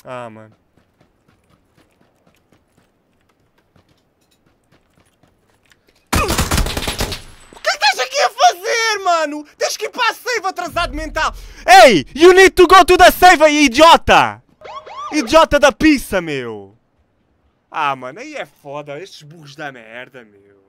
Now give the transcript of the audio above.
Ah, mano. O que estás aqui a fazer, mano? Tens que ir para a save, atrasado mental. Ei, you need to go to the save, idiota! Idiota da pizza, meu. Ah, mano, aí é foda. Estes burros da merda, meu.